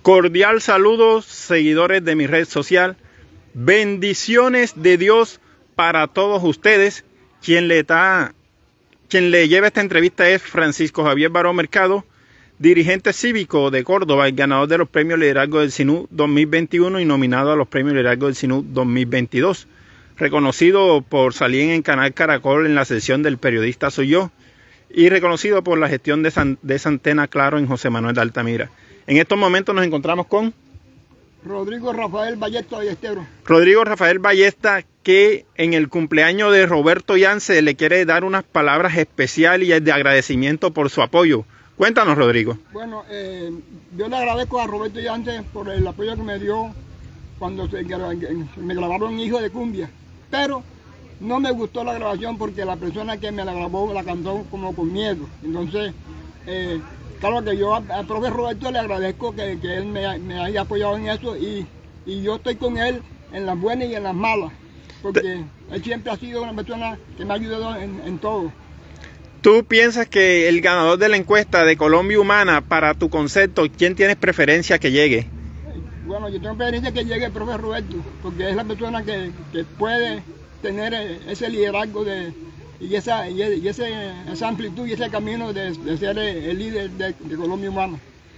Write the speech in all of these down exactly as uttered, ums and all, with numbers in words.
Cordial saludo, seguidores de mi red social. Bendiciones de Dios para todos ustedes. Quien le, da, quien le lleva esta entrevista es Francisco Javier Baró Mercado, dirigente cívico de Córdoba y ganador de los premios Liderazgo del Sinú dos mil veintiuno y nominado a los premios Liderazgo del Sinú dos mil veintidós. Reconocido por salir en el canal Caracol en la sección del Periodista Soy Yo y reconocido por la gestión de, San, de Santena Claro en José Manuel de Altamira. En estos momentos nos encontramos con Rodrigo Rafael Ballesta Ballestero. Rodrigo Rafael Ballesta, que en el cumpleaños de Roberto Yance le quiere dar unas palabras especiales y de agradecimiento por su apoyo. Cuéntanos, Rodrigo. Bueno, eh, yo le agradezco a Roberto Yance por el apoyo que me dio cuando se, me grabaron Hijo de Cumbia, pero no me gustó la grabación porque la persona que me la grabó la cantó como con miedo. Entonces, eh, claro que yo al profe Roberto le agradezco que, que él me, me haya apoyado en eso y, y yo estoy con él en las buenas y en las malas, porque él siempre ha sido una persona que me ha ayudado en, en todo. ¿Tú piensas que el ganador de la encuesta de Colombia Humana, para tu concepto, quién tienes preferencia que llegue? Bueno, yo tengo preferencia que llegue el profe Roberto, porque es la persona que, que puede tener ese liderazgo de, y, esa, y ese, esa amplitud y ese camino de, de ser el líder de, de Colombia Humana.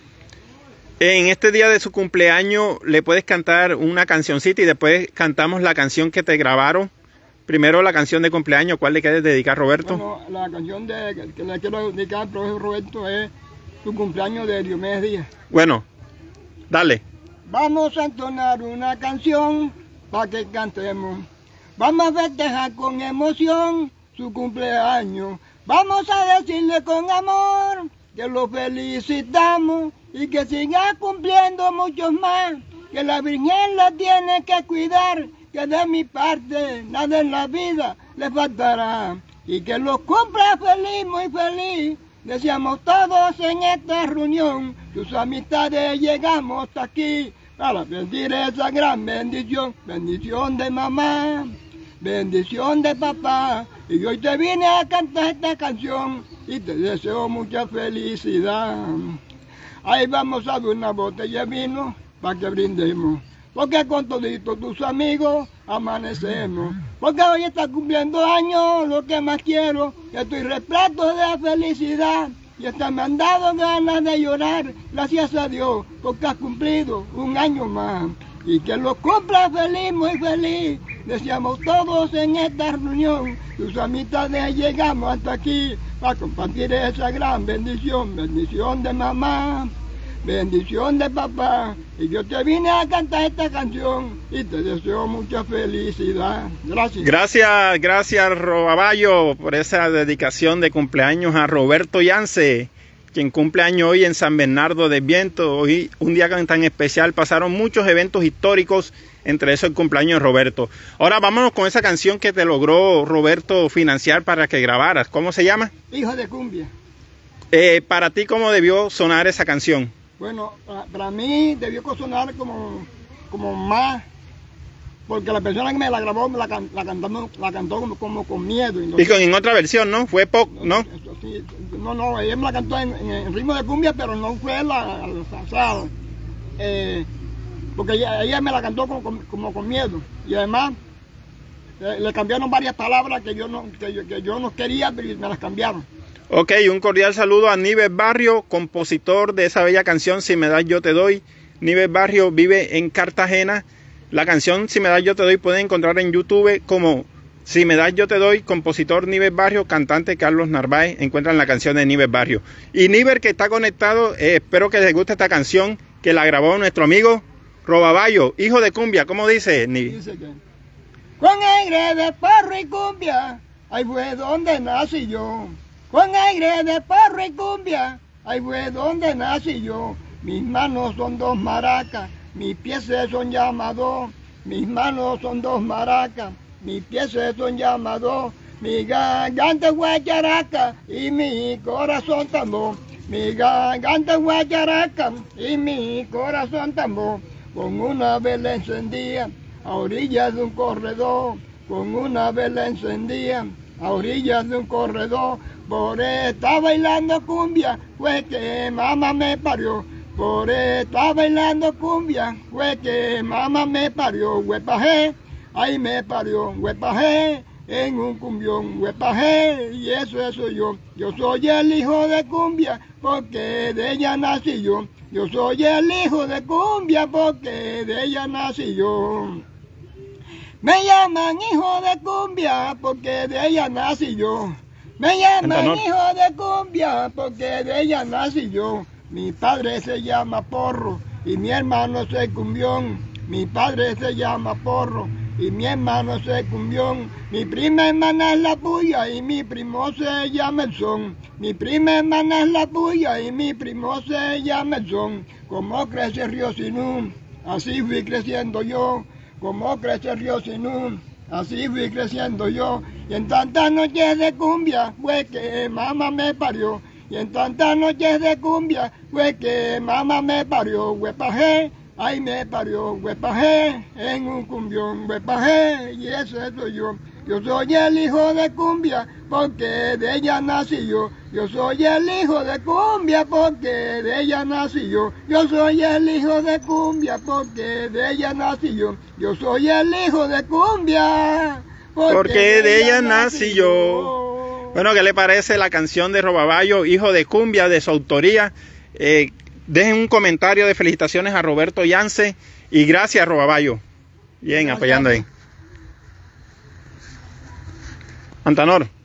En este día de su cumpleaños, ¿le puedes cantar una cancioncita y después cantamos la canción que te grabaron? Primero la canción de cumpleaños, ¿cuál le quieres dedicar, Roberto? Bueno, la canción de, que le quiero dedicar al profe Roberto es su cumpleaños de Diomedes Díaz. Bueno, dale. Vamos a entonar una canción para que cantemos. Vamos a festejar con emoción su cumpleaños. Vamos a decirle con amor que lo felicitamos y que siga cumpliendo muchos más. Que la Virgen la tiene que cuidar, que de mi parte nada en la vida le faltará. Y que lo cumpla feliz, muy feliz. Deseamos todos en esta reunión, tus amistades llegamos hasta aquí para pedir esa gran bendición. Bendición de mamá, bendición de papá, y hoy te vine a cantar esta canción y te deseo mucha felicidad. Ahí vamos a dar una botella de vino para que brindemos, porque con toditos tus amigos amanecemos, porque hoy está cumpliendo años, lo que más quiero, que estoy repleto de felicidad, y hasta me han dado ganas de llorar, gracias a Dios, porque has cumplido un año más, y que lo cumpla feliz, muy feliz, deseamos todos en esta reunión, tus amistades llegamos hasta aquí, para compartir esa gran bendición, bendición de mamá, bendición de papá, y yo te vine a cantar esta canción y te deseo mucha felicidad. Gracias. Gracias, gracias Robaballo por esa dedicación de cumpleaños a Roberto Yance, quien cumple año hoy en San Bernardo del Viento. Hoy, un día tan especial, pasaron muchos eventos históricos, entre esos el cumpleaños de Roberto. Ahora vámonos con esa canción que te logró Roberto financiar para que grabaras. ¿Cómo se llama? Hijo de Cumbia. Eh, para ti, ¿cómo debió sonar esa canción? Bueno, para, para mí debió sonar como, como más, porque la persona que me la grabó me la, can, la, cantó, la cantó como, como con miedo. Y, no, y con, en otra versión, ¿no? Fue pop, ¿no? Sí, no, no, ella me la cantó en, en, en ritmo de cumbia, pero no fue la, la o sea, eh, porque ella, ella me la cantó como, como, como con miedo. Y además eh, le cambiaron varias palabras que yo no, que yo, que yo no quería, pero me las cambiaron. Ok, un cordial saludo a Nives Barrio, compositor de esa bella canción Si me das yo te doy. Nives Barrio vive en Cartagena. La canción Si me das yo te doy pueden encontrar en YouTube como Si me das yo te doy, compositor Nives Barrio, cantante Carlos Narváez. Encuentran la canción de Nives Barrio. Y Nives, que está conectado, eh, espero que les guste esta canción que la grabó nuestro amigo Robaballo, hijo de cumbia. ¿Cómo dice Nives? Dice que con aire de porro y cumbia, ahí fue donde nací yo. Con aire de porro y cumbia, ahí fue donde nací yo. Mis manos son dos maracas, mis pies son llamados. Mis manos son dos maracas, mis pies son llamados. Mi garganta es guacharaca y mi corazón tambor. Mi garganta es guacharaca y mi corazón tambor. Con una vela encendida a orillas de un corredor. Con una vela encendida a orillas de un corredor. Por estar bailando cumbia, fue que mamá me parió. Por estar bailando cumbia, fue que mamá me parió, huepajé, ahí me parió, huepajé, en un cumbión, huepajé, y eso, eso yo. Yo soy el hijo de cumbia, porque de ella nací yo. Yo soy el hijo de cumbia, porque de ella nací yo. Me llaman hijo de cumbia, porque de ella nací yo. Me llaman hijo de cumbia, porque de ella nací yo. Mi padre se llama Porro y mi hermano se cumbión. Mi padre se llama Porro y mi hermano se cumbión. Mi prima hermana es la puya y mi primo se llama el son. Mi prima hermana es la puya y mi primo se llama el son. Como crece el río Sinú, así fui creciendo yo. Como crece el río Sinú, así fui creciendo yo. Y en tantas noches de cumbia fue que mamá me parió. Y en tantas noches de cumbia fue que mamá me parió, huepajé, ahí me parió, huepajé, en un cumbión, huepajé, y eso soy yo. Yo soy el hijo de cumbia porque de ella nací yo. Yo soy el hijo de cumbia porque de ella nací yo. Yo soy el hijo de cumbia porque de ella nací yo. Yo soy el hijo de cumbia porque, porque de, de ella nací yo. yo. Bueno, ¿qué le parece la canción de Robaballo, Hijo de Cumbia, de su autoría? Eh, dejen un comentario de felicitaciones a Roberto Yance y gracias, Robaballo. Bien, gracias. Apoyando ahí. Antanor.